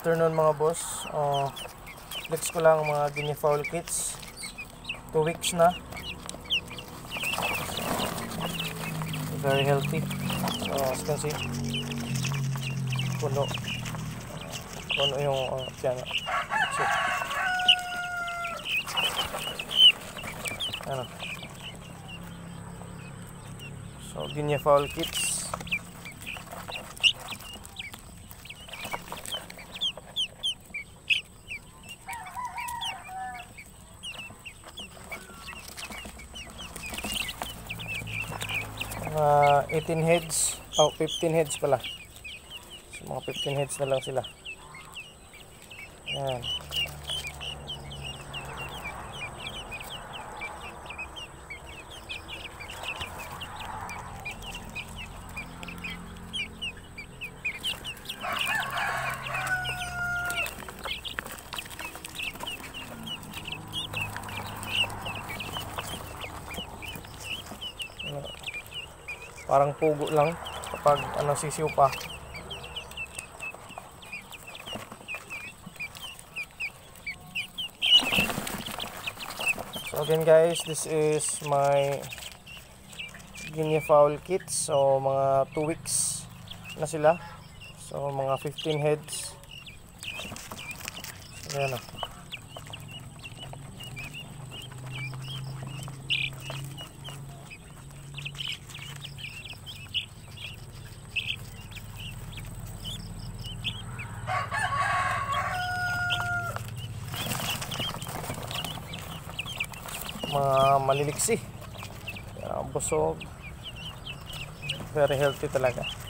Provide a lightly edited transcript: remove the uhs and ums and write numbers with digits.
afternoon mga boss. Flex ko lang mga guinea fowl kits. 2 weeks na. Very healthy. So as you can see, puno yung tiyan. So, ano? So guinea fowl kits. Mga 18 heads, 15 heads pala. So, mga 15 heads na lang sila. Ayan. Parang pugo lang kapag sisiw pa. So again guys, this is my guinea fowl kits. So mga 2 weeks na sila. So mga 15 heads. So ayan o. Mga maliliksi, busog, very healthy talaga.